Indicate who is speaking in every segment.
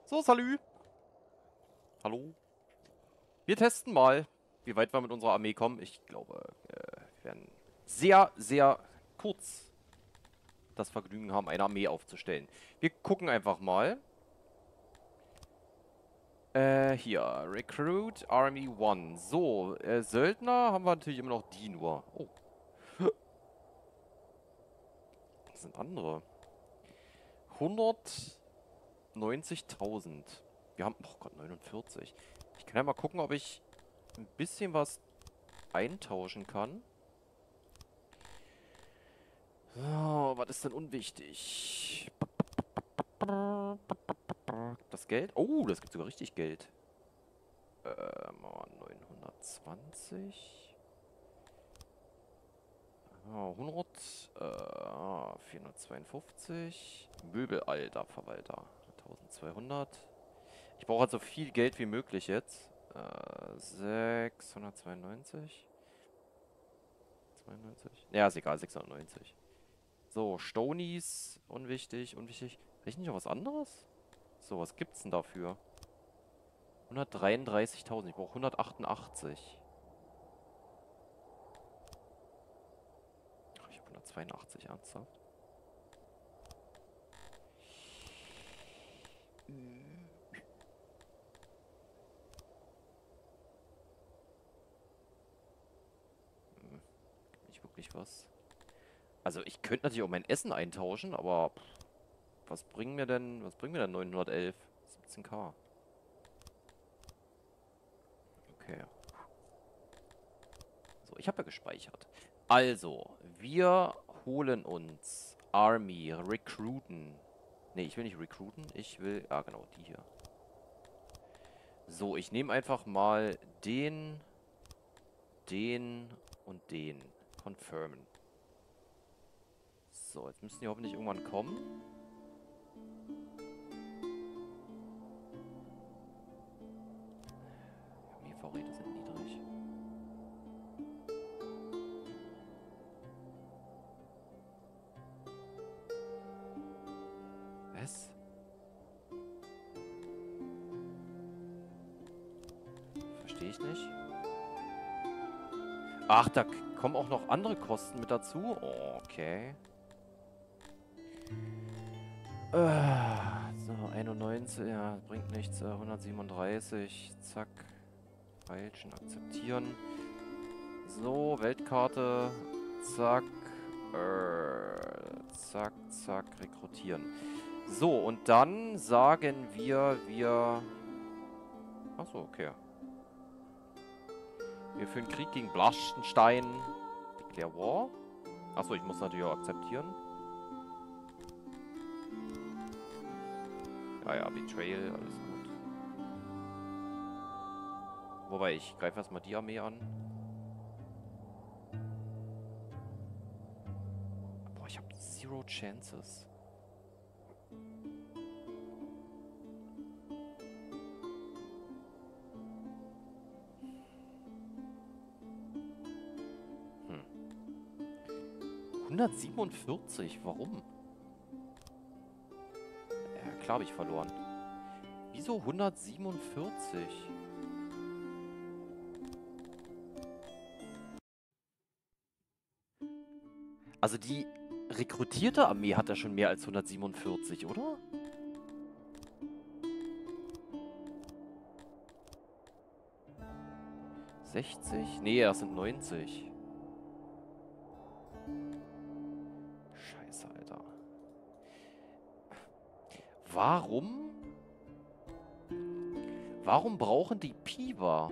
Speaker 1: So, salü. Hallo. Wir testen mal, wie weit wir mit unserer Armee kommen. Ich glaube, wir werden sehr, sehr kurz das Vergnügen haben, eine Armee aufzustellen. Wir gucken einfach mal. Hier, Recruit Army 1. So, Söldner haben wir natürlich immer noch die nur. Oh, das sind andere. 190.000. Wir haben, oh Gott, 49. Ich kann ja mal gucken, ob ich ein bisschen was eintauschen kann. So, was ist denn unwichtig? Das Geld? Oh, das gibt sogar richtig Geld. 920. 100. 452. Möbelalter Verwalter. 1200. Ich brauche halt so viel Geld wie möglich jetzt. 692. 92. Ja, ist egal, 690. So, Stonies, unwichtig, unwichtig. Habe ich nicht noch was anderes? So, was gibt's denn dafür? 133.000, ich brauche 188. Ach, ich habe 182, ernsthaft? Nicht wirklich was. Also, ich könnte natürlich auch mein Essen eintauschen, aber was bringen mir denn 911? 17k. Okay. So, ich habe ja gespeichert. Also, wir holen uns Army, Recruiten. Ne, ich will nicht recruiten, ich will... Ah, genau, die hier. So, ich nehme einfach mal den und den. Confirmen. So, jetzt müssen die hoffentlich irgendwann kommen. Die Vorräte sind niedrig. Was? Verstehe ich nicht. Ach, da kommen auch noch andere Kosten mit dazu? Oh, okay. So, 91, ja, bringt nichts. 137, zack. Feilschen, akzeptieren. So, Weltkarte. Zack. Zack, zack, rekrutieren. So, und dann sagen wir... Achso, okay. Wir führen Krieg gegen Blaschenstein. Declare War. Achso, ich muss natürlich auch akzeptieren. Ja, ja, Betrayal, alles gut. Wobei, ich greife erstmal die Armee an. Boah, ich habe zero chances. Hm. 147, warum? Ja, klar habe ich verloren. Wieso 147? Also die rekrutierte Armee hat ja schon mehr als 147, oder? »60? Nee, das sind 90. Scheiße, Alter. Warum? Warum brauchen die Piwa?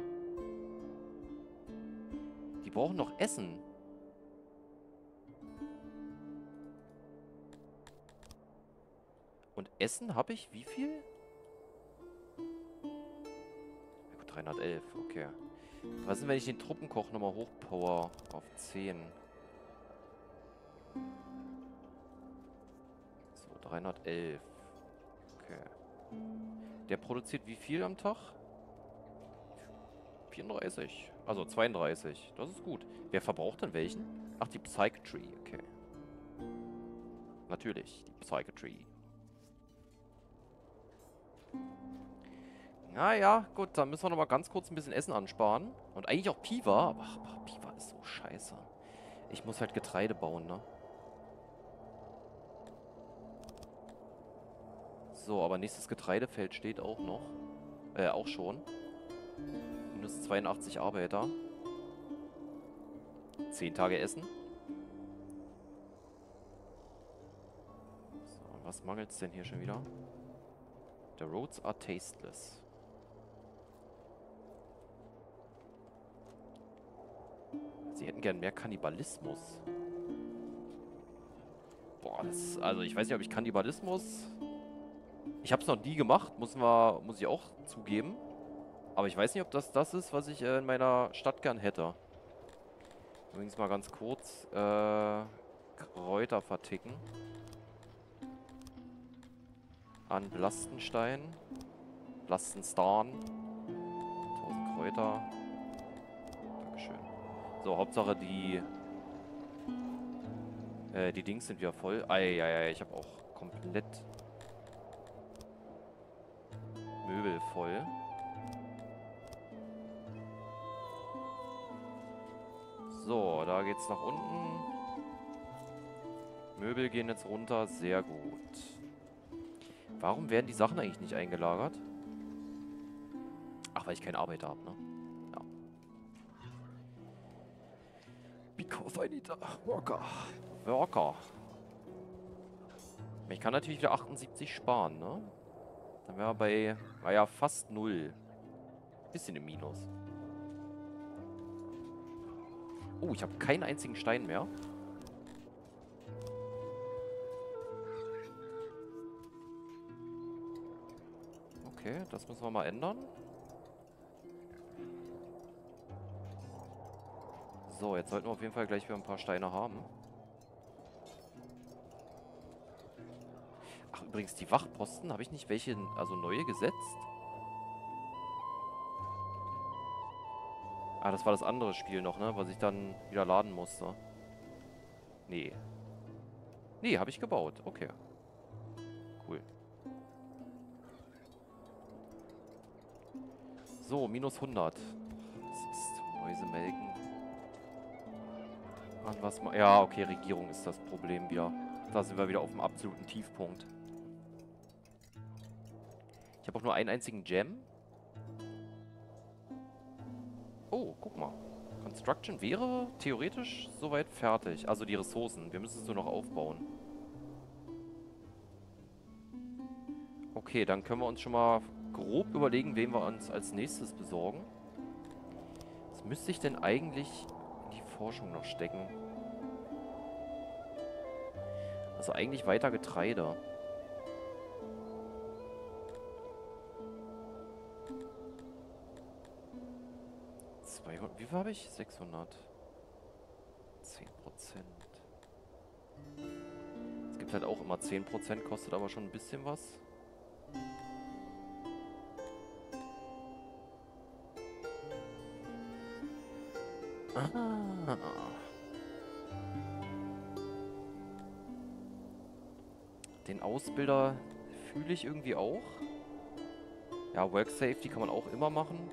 Speaker 1: Die brauchen doch Essen. Und Essen habe ich wie viel? Ja gut, 311, okay. Was ist, wenn ich den Truppenkoch nochmal hochpower auf 10? So, 311. Okay. Der produziert wie viel am Tag? 34. Also 32. Das ist gut. Wer verbraucht denn welchen? Ach, die Psychiatry. Okay. Natürlich, die Psychiatry. Naja, gut, dann müssen wir noch mal ganz kurz ein bisschen Essen ansparen. Und eigentlich auch Piva, aber Piva ist so scheiße. Ich muss halt Getreide bauen, ne? So, aber nächstes Getreidefeld steht auch noch. Auch schon. Minus 82 Arbeiter. 10 Tage Essen. So, und was mangelt's denn hier schon wieder? The roads are tasteless. Sie hätten gern mehr Kannibalismus. Boah, also ich weiß nicht, ob ich Kannibalismus... Ich habe es noch nie gemacht, muss ich auch zugeben. Aber ich weiß nicht, ob das ist, was ich in meiner Stadt gern hätte. Übrigens mal ganz kurz, Kräuter verticken. An Blastenstein. Blastenstarn. 1000 Kräuter. Dankeschön. So, Hauptsache die Dings sind wieder voll. Eieiei, ich habe auch komplett Möbel voll. So, da geht's nach unten. Möbel gehen jetzt runter. Sehr gut. Warum werden die Sachen eigentlich nicht eingelagert? Ach, weil ich keinen Arbeiter habe, ne? Ja. Because I need a worker. Worker. Ich kann natürlich wieder 78 sparen, ne? Dann wären wir bei, naja, fast 0. Bisschen im Minus. Oh, ich habe keinen einzigen Stein mehr. Okay, das müssen wir mal ändern. So, jetzt sollten wir auf jeden Fall gleich wieder ein paar Steine haben. Ach, übrigens, die Wachposten, habe ich nicht welche, also neue gesetzt? Ah, das war das andere Spiel noch, ne? Was ich dann wieder laden musste. Nee. Nee, habe ich gebaut. Okay. Cool. So, minus 100. Das ist Mäusemelken. An was ma ja, okay, Regierung ist das Problem wieder. Da sind wir wieder auf dem absoluten Tiefpunkt. Ich habe auch nur einen einzigen Gem. Oh, guck mal. Construction wäre theoretisch soweit fertig. Also die Ressourcen. Wir müssen es nur noch aufbauen. Okay, dann können wir uns schon mal grob überlegen, wen wir uns als nächstes besorgen. Was müsste ich denn eigentlich in die Forschung noch stecken? Also eigentlich weiter Getreide. 200, wie viel habe ich? 600. 10%. Es gibt halt auch immer 10%, kostet aber schon ein bisschen was. Ah. Den Ausbilder fühle ich irgendwie auch. Ja, Work Safety kann man auch immer machen.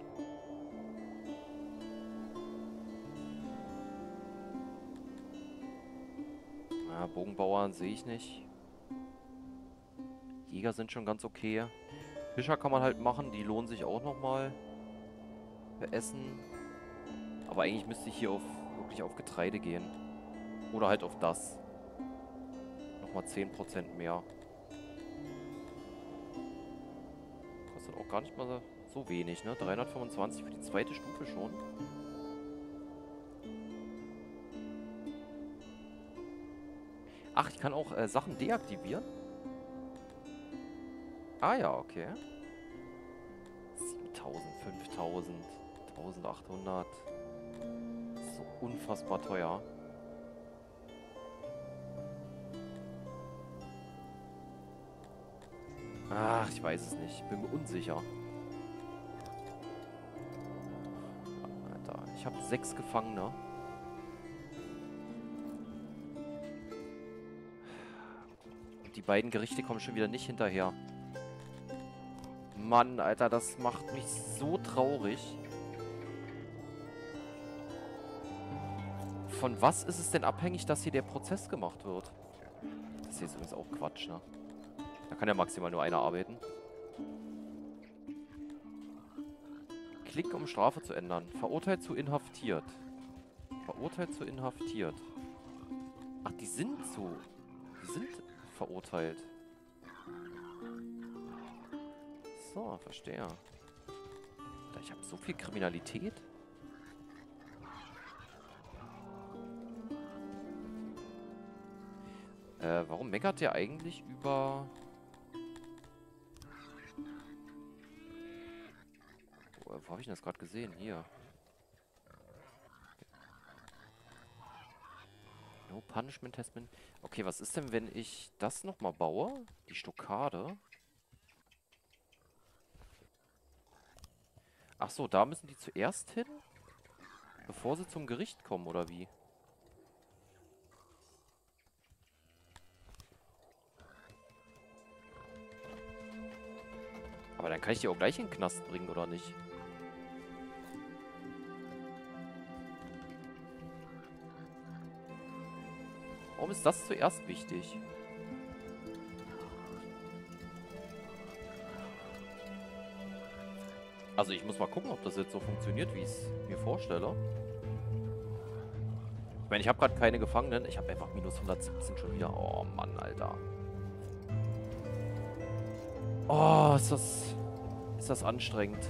Speaker 1: Ja, Bogenbauern sehe ich nicht. Jäger sind schon ganz okay. Fischer kann man halt machen, die lohnen sich auch nochmal. Für Essen. Aber eigentlich müsste ich hier wirklich auf Getreide gehen. Oder halt auf das. Nochmal 10% mehr. Kostet auch gar nicht mal so wenig, ne? 325 für die zweite Stufe schon. Ach, ich kann auch Sachen deaktivieren. Ah ja, okay. 7000, 5000, 1800. So unfassbar teuer. Ach, ich weiß es nicht. Bin mir unsicher. Alter, ich habe 6 Gefangene. Und die beiden Gerichte kommen schon wieder nicht hinterher. Mann, Alter, das macht mich so traurig. Von was ist es denn abhängig, dass hier der Prozess gemacht wird? Das hier ist übrigens auch Quatsch, ne? Da kann ja maximal nur einer arbeiten. Klick, um Strafe zu ändern. Verurteilt zu inhaftiert. Verurteilt zu inhaftiert. Ach, die sind verurteilt. So, verstehe. Ich habe so viel Kriminalität. Warum meckert der eigentlich über... Wo habe ich denn das gerade gesehen? Hier. No Punishment has been... Okay, was ist denn, wenn ich das nochmal baue? Die Stockade. Ach so, da müssen die zuerst hin? Bevor sie zum Gericht kommen, oder wie? Aber dann kann ich die auch gleich in den Knast bringen, oder nicht? Warum ist das zuerst wichtig? Also ich muss mal gucken, ob das jetzt so funktioniert, wie ich es mir vorstelle. Ich meine, ich habe gerade keine Gefangenen. Ich habe einfach minus 117 schon wieder. Oh Mann, Alter. Oh, ist das anstrengend.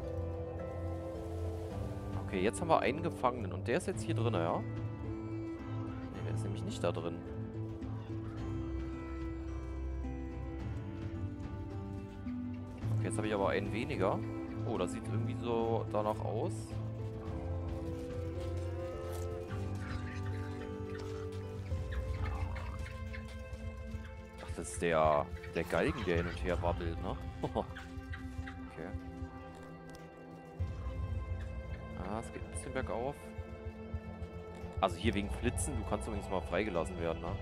Speaker 1: Okay, jetzt haben wir einen Gefangenen. Und der ist jetzt hier drin, ja? Nee, der ist nämlich nicht da drin. Okay, jetzt habe ich aber einen weniger. Oh, das sieht irgendwie so danach aus. Ach, das ist der Galgen, der hin und her wabbelt, ne? Okay. Ah, es geht ein bisschen bergauf. Also hier wegen Flitzen, du kannst übrigens mal freigelassen werden, ne?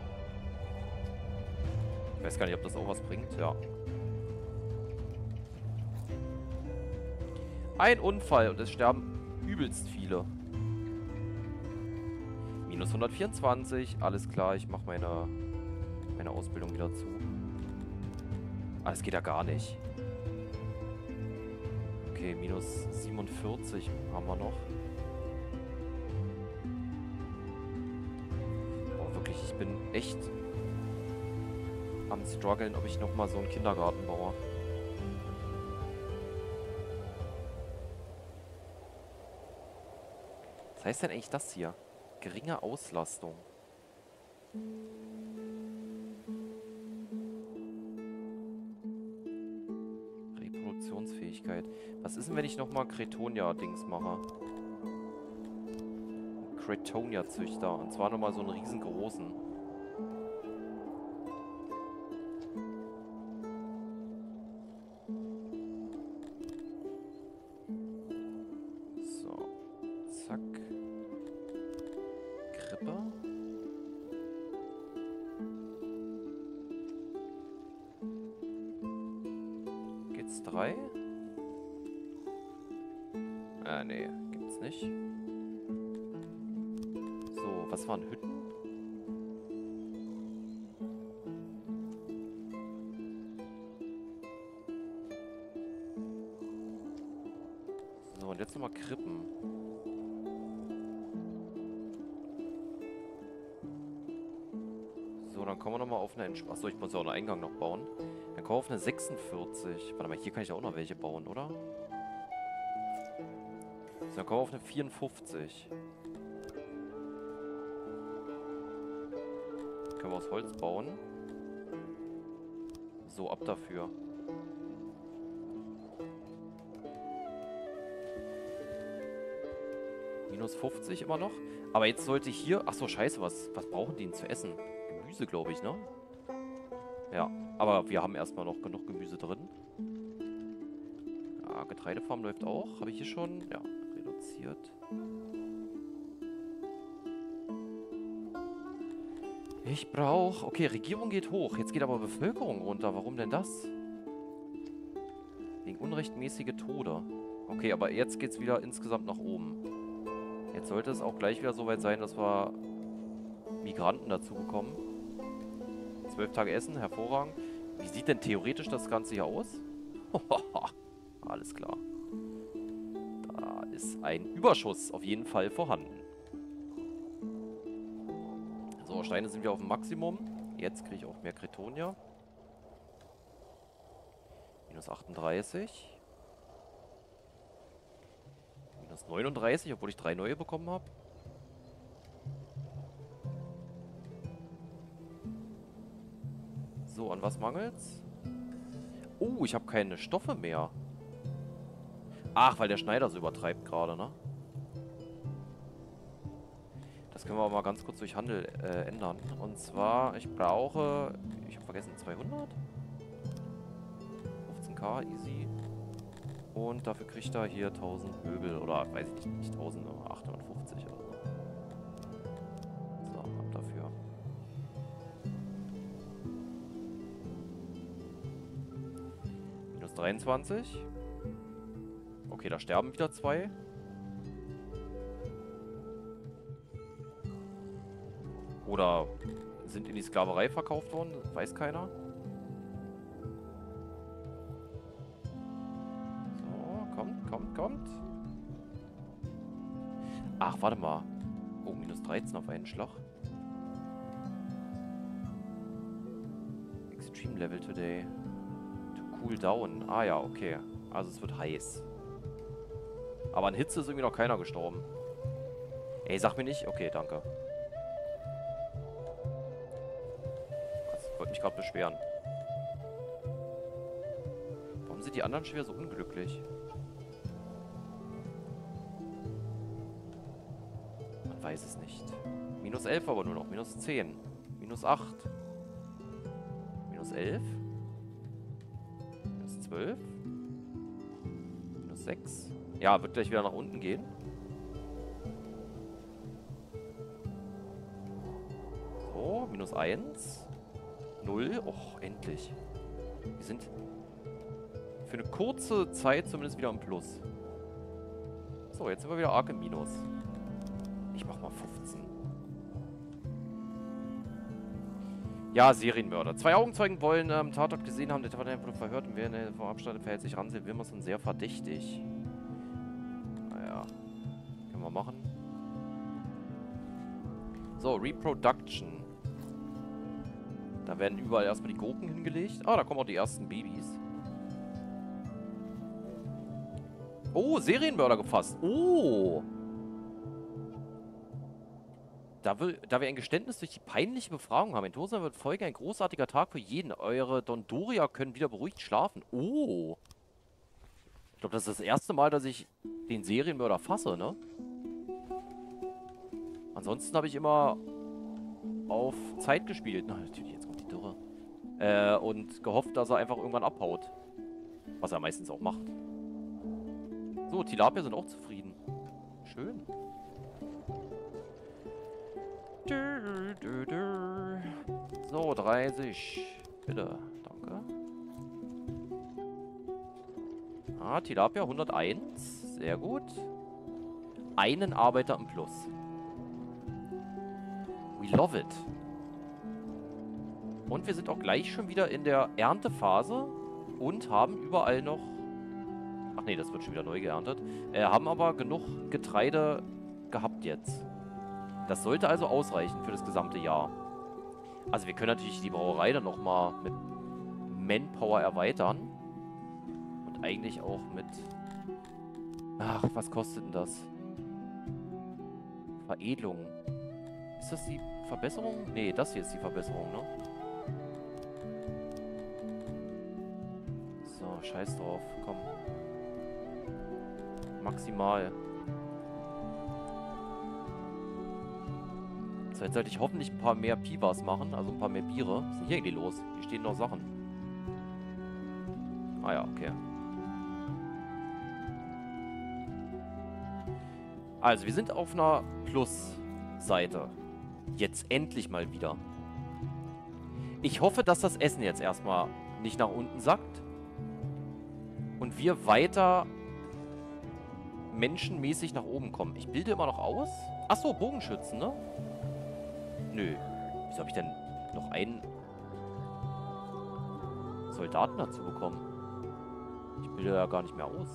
Speaker 1: Ich weiß gar nicht, ob das auch was bringt, ja. Ein Unfall und es sterben übelst viele. Minus 124, alles klar, ich mache meine Ausbildung wieder zu. Ah, das geht ja gar nicht. Okay, minus 47 haben wir noch. Oh, wirklich, ich bin echt am struggeln, ob ich nochmal so einen Kindergarten baue. Was heißt denn eigentlich das hier? Geringe Auslastung. Reproduktionsfähigkeit. Was ist denn, wenn ich nochmal Cretonia-Dings mache? Cretonia-Züchter. Und zwar nochmal so einen riesengroßen. So. Zack. Krippe. Geht's 3? Nee, gibt's nicht. So, was waren Hütten? So, und jetzt nochmal Krippen. So, dann kommen wir nochmal auf eine... Achso, ich muss ja auch einen Eingang noch bauen. Dann kommen wir auf eine 46. Warte mal, hier kann ich auch noch welche bauen, oder? So, dann kommen wir auf eine 54. Können wir aus Holz bauen. So, ab dafür. Minus 50 immer noch. Aber jetzt sollte hier... Achso, scheiße, was brauchen die denn zu essen? Gemüse, glaube ich, ne? Ja, aber wir haben erstmal noch genug Gemüse drin. Ja, Getreidefarm läuft auch. Habe ich hier schon? Ja, reduziert. Ich brauche... Okay, Regierung geht hoch. Jetzt geht aber Bevölkerung runter. Warum denn das? Wegen unrechtmäßige Tode. Okay, aber jetzt geht's wieder insgesamt nach oben. Jetzt sollte es auch gleich wieder so weit sein, dass wir Migranten dazu bekommen. 12 Tage Essen, hervorragend. Wie sieht denn theoretisch das Ganze hier aus? Alles klar. Da ist ein Überschuss auf jeden Fall vorhanden. So, Steine sind wir auf dem Maximum. Jetzt kriege ich auch mehr Kretonia. Minus 38. Minus 39, obwohl ich 3 neue bekommen habe. So, an was mangelt's? Oh, ich habe keine Stoffe mehr. Ach, weil der Schneider so übertreibt gerade, ne? Das können wir aber mal ganz kurz durch Handel ändern. Und zwar, ich brauche... Ich habe vergessen, 200? 15k, easy. Und dafür kriegt er hier 1000 Möbel. Oder, weiß ich nicht 1000, aber 850 oder so. So, ab dafür. Minus 23. Okay, da sterben wieder 2. Oder sind in die Sklaverei verkauft worden? Weiß keiner. So, kommt. Ach, warte mal. Oh, minus 13 auf einen Schlag. Extreme Level today. To cool down. Ah ja, okay. Also es wird heiß. Aber an Hitze ist irgendwie noch keiner gestorben. Ey, sag mir nicht. Okay, danke. Ich wollte mich gerade beschweren. Warum sind die anderen schon wieder so unglücklich? Man weiß es nicht. Minus 11 aber nur noch. Minus 10. Minus 8. Minus 11. Minus 12. Minus 6. Ja, wird gleich wieder nach unten gehen. So, minus 1. 0. Och, endlich. Wir sind für eine kurze Zeit zumindest wieder im Plus. So, jetzt sind wir wieder arg im Minus. Ich mach mal 15. Ja, Serienmörder. 2 Augenzeugen wollen Tatort gesehen haben, der Tatort wurde verhört und wer vom Abstand verhält sich ran, Wilmerson sehr verdächtig. Naja, können wir machen. So, Reproduction. Da werden überall erstmal die Gurken hingelegt. Ah, da kommen auch die ersten Babys. Oh, Serienmörder gefasst. Oh. Da wir ein Geständnis durch die peinliche Befragung haben. In Tosa wird folgen ein großartiger Tag für jeden. Eure Dondoria können wieder beruhigt schlafen. Oh. Ich glaube, das ist das erste Mal, dass ich den Serienmörder fasse, ne? Ansonsten habe ich immer auf Zeit gespielt. Na, natürlich, jetzt kommt die Dürre. Und gehofft, dass er einfach irgendwann abhaut. Was er meistens auch macht. So, Tilapia sind auch zufrieden. Schön. So, 30. Bitte. Danke. Ah, Tilapia 101. Sehr gut. Einen Arbeiter im Plus. We love it. Und wir sind auch gleich schon wieder in der Erntephase und haben überall noch... Ach nee, das wird schon wieder neu geerntet. Haben aber genug Getreide gehabt jetzt. Das sollte also ausreichen für das gesamte Jahr. Also wir können natürlich die Brauerei dann nochmal mit Manpower erweitern. Und eigentlich auch mit... Ach, was kostet denn das? Veredelung. Ist das die Verbesserung? Nee, das hier ist die Verbesserung, ne? So, scheiß drauf. Komm. Maximal. So, jetzt sollte ich hoffentlich ein paar mehr Pivas machen, also ein paar mehr Biere. Was ist denn hier eigentlich los? Hier stehen noch Sachen. Ah ja, okay. Also, wir sind auf einer Plus-Seite. Jetzt endlich mal wieder. Ich hoffe, dass das Essen jetzt erstmal nicht nach unten sackt. Und und wir weiter menschenmäßig nach oben kommen. Ich bilde immer noch aus. Achso, Bogenschützen, ne? Nö. Wieso habe ich denn noch einen Soldaten dazu bekommen? Ich bilde ja gar nicht mehr aus.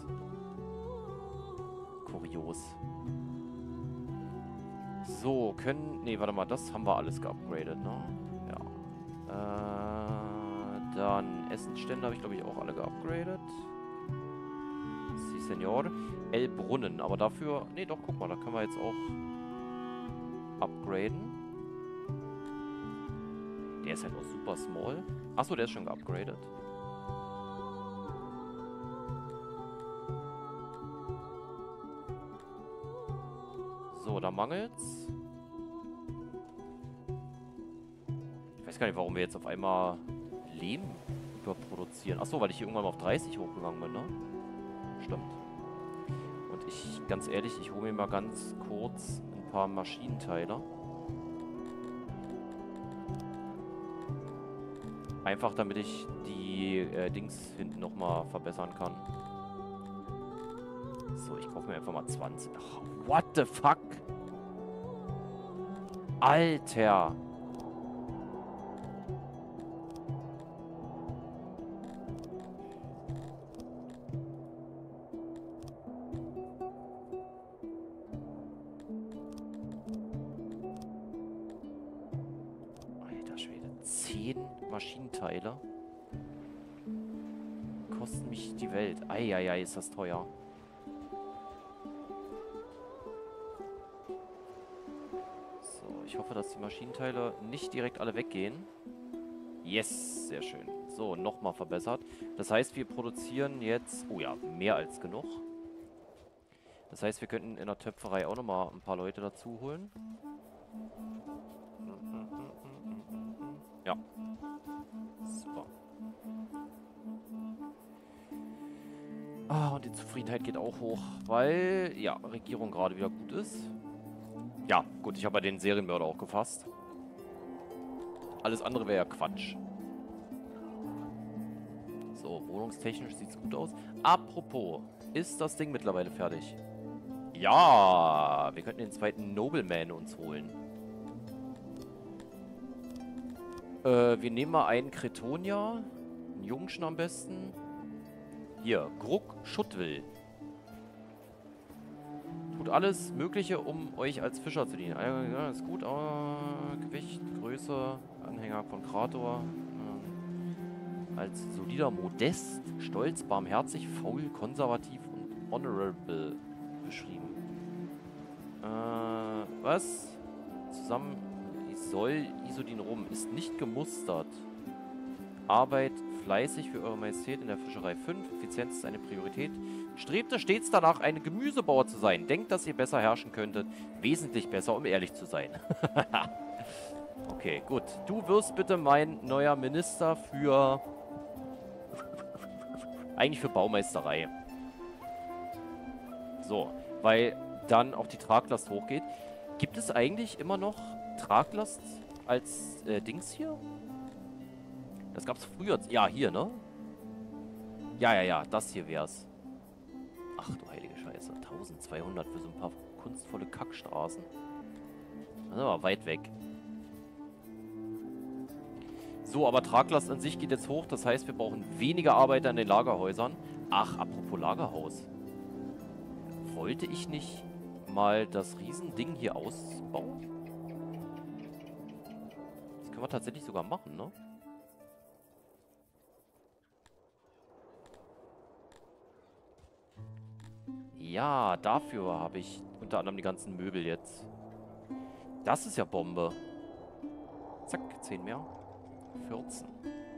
Speaker 1: Kurios. So, können... Nee, warte mal, das haben wir alles geupgradet, ne? Ja. Dann Essensstände habe ich, glaube ich, auch alle geupgradet. Si, Senor. El Brunnen, aber dafür... Nee, doch, guck mal, da können wir jetzt auch upgraden. Der ist halt noch super small. Achso, der ist schon geupgradet. So, da mangelt's. Ich weiß gar nicht, warum wir jetzt auf einmal Lehm überproduzieren. Achso, weil ich hier irgendwann mal auf 30 hochgegangen bin, ne? Stimmt. Und ich, ganz ehrlich, ich hole mir mal ganz kurz ein paar Maschinenteile. Einfach, damit ich die Dings hinten nochmal verbessern kann. So, ich kaufe mir einfach mal 20. Ach, what the fuck? Alter! Alter Schwede. 10 Maschinenteile kosten mich die Welt. Eieiei, ist das teuer. So, ich hoffe, dass die Maschinenteile nicht direkt alle weggehen. Yes, sehr schön. So, nochmal verbessert. Das heißt, wir produzieren jetzt... Oh ja, mehr als genug. Das heißt, wir könnten in der Töpferei auch nochmal ein paar Leute dazu holen. Ja. Super. Ah, und die Zufriedenheit geht auch hoch, weil, ja, Regierung gerade wieder gut ist. Ja, gut, ich habe ja den Serienmörder auch gefasst. Alles andere wäre ja Quatsch. So, wohnungstechnisch sieht es gut aus. Apropos, ist das Ding mittlerweile fertig? Ja, wir könnten den zweiten Nobleman uns holen. Wir nehmen mal einen Kretonia. Einen Jungschen am besten. Hier, Gruck Schuttwill. Tut alles Mögliche, um euch als Fischer zu dienen. Ja, ist gut. Gewicht, Größe, Anhänger von Krator. Als solider Modest, stolz, barmherzig, faul, konservativ und honorable beschrieben. Was? Zusammen soll Isodin rum. Ist nicht gemustert. Arbeit fleißig für Eure Majestät in der Fischerei 5. Effizienz ist eine Priorität. Strebte stets danach, ein Gemüsebauer zu sein. Denkt, dass ihr besser herrschen könntet. Wesentlich besser, um ehrlich zu sein. Okay, gut. Du wirst bitte mein neuer Minister für... Eigentlich für Baumeisterei. So, weil dann auch die Traglast hochgeht. Gibt es eigentlich immer noch Traglast als Dings hier? Das gab es früher. Ja, hier, ne? Ja, das hier wär's. Ach du heilige Scheiße. 1200 für so ein paar kunstvolle Kackstraßen. Das ist aber weit weg. So, aber Traglast an sich geht jetzt hoch. Das heißt, wir brauchen weniger Arbeiter in den Lagerhäusern. Ach, apropos Lagerhaus. Wollte ich nicht mal das Riesending hier ausbauen? Das können wir tatsächlich sogar machen, ne? Ja, dafür habe ich unter anderem die ganzen Möbel jetzt. Das ist ja Bombe. Zack, 10 mehr. 14.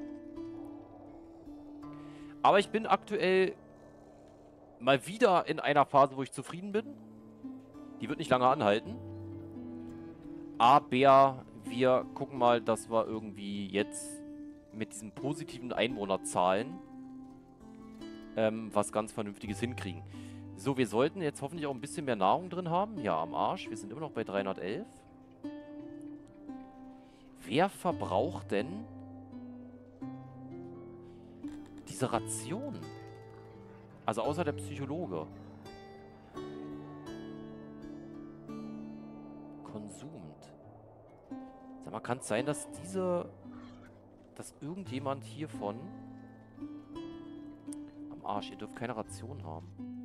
Speaker 1: Aber ich bin aktuell mal wieder in einer Phase, wo ich zufrieden bin. Die wird nicht lange anhalten. Aber wir gucken mal, dass wir irgendwie jetzt mit diesen positiven Einwohnerzahlen was ganz Vernünftiges hinkriegen. So, wir sollten jetzt hoffentlich auch ein bisschen mehr Nahrung drin haben. Ja, am Arsch. Wir sind immer noch bei 311. Wer verbraucht denn diese Ration? Also außer der Psychologe. Konsumt. Sag mal, kann es sein, dass dass irgendjemand hiervon... Am Arsch, ihr dürft keine Ration haben.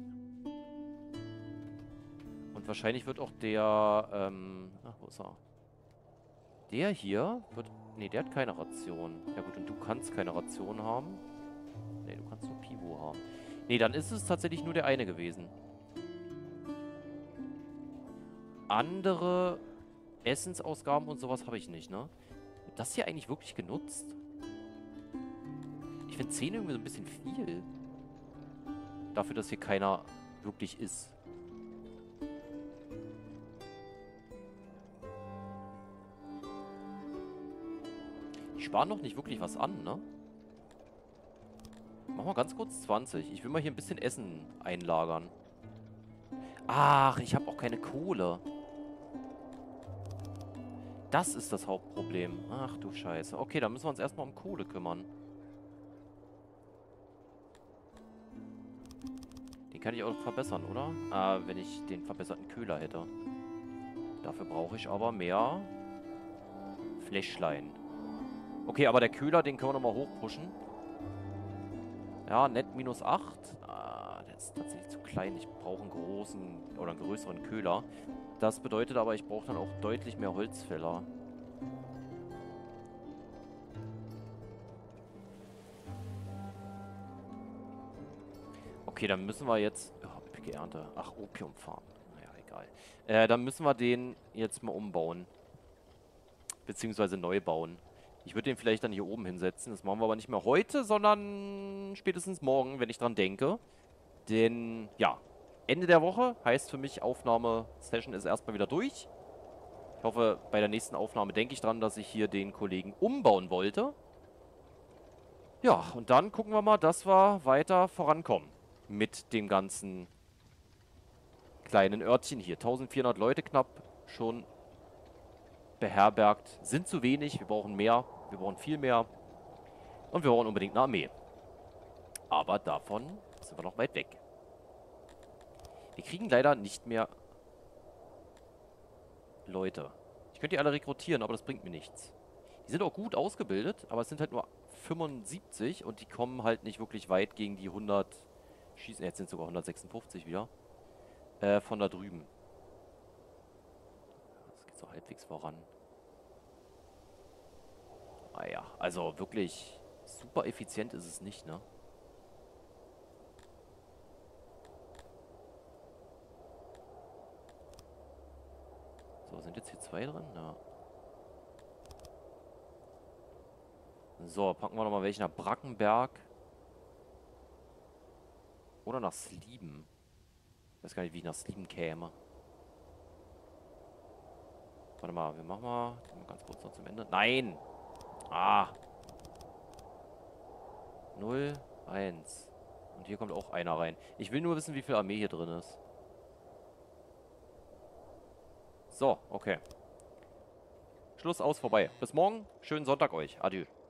Speaker 1: Und wahrscheinlich wird auch der, ach, wo ist er? Der hier wird... Nee, der hat keine Ration. Ja gut, und du kannst keine Ration haben. Nee, du kannst nur Pivo haben. Nee, dann ist es tatsächlich nur der eine gewesen. Andere Essensausgaben und sowas habe ich nicht, ne? Wird das hier eigentlich wirklich genutzt? Ich finde 10 irgendwie so ein bisschen viel. Dafür, dass hier keiner wirklich ist. Die sparen noch nicht wirklich was an, ne? Machen wir ganz kurz 20. Ich will mal hier ein bisschen Essen einlagern. Ach, ich habe auch keine Kohle. Das ist das Hauptproblem. Ach du Scheiße. Okay, dann müssen wir uns erstmal um Kohle kümmern. Den kann ich auch verbessern, oder? Wenn ich den verbesserten Köhler hätte. Dafür brauche ich aber mehr Fläschlein. Okay, aber der Köhler, den können wir nochmal hochpushen. Ja, net -8. Der ist tatsächlich zu klein. Ich brauche einen großen oder einen größeren Köhler. Das bedeutet aber, ich brauche dann auch deutlich mehr Holzfäller. Okay, dann müssen wir jetzt... Oh, üppige Ernte. Ach, Opiumfarm. Naja, egal. Dann müssen wir den jetzt mal umbauen. Beziehungsweise neu bauen. Ich würde den vielleicht dann hier oben hinsetzen. Das machen wir aber nicht mehr heute, sondern spätestens morgen, wenn ich dran denke. Denn, ja, Ende der Woche heißt für mich, Aufnahmesession ist erstmal wieder durch. Ich hoffe, bei der nächsten Aufnahme denke ich dran, dass ich hier den Kollegen umbauen wollte. Ja, und dann gucken wir mal, dass wir weiter vorankommen mit dem ganzen kleinen Örtchen hier. 1400 Leute knapp schon beherbergt. Sind zu wenig, wir brauchen mehr, wir brauchen viel mehr. Und wir brauchen unbedingt eine Armee. Aber davon sind wir noch weit weg. Wir kriegen leider nicht mehr Leute. Ich könnte die alle rekrutieren, aber das bringt mir nichts. Die sind auch gut ausgebildet, aber es sind halt nur 75 und die kommen halt nicht wirklich weit gegen die 100 Schießen. Jetzt sind es sogar 156 wieder. Von da drüben. Das geht so halbwegs voran. Ah ja, also wirklich super effizient ist es nicht, ne? So, sind jetzt hier 2 drin? Ja. So, packen wir nochmal welche nach Brackenberg. Oder nach Slieben. Ich weiß gar nicht, wie ich nach Slieben käme. Warte mal, wir machen mal ganz kurz noch zum Ende. Nein! Ah! 0, 1. Und hier kommt auch einer rein. Ich will nur wissen, wie viel Armee hier drin ist. So, okay. Schluss aus, vorbei. Bis morgen. Schönen Sonntag euch. Adieu.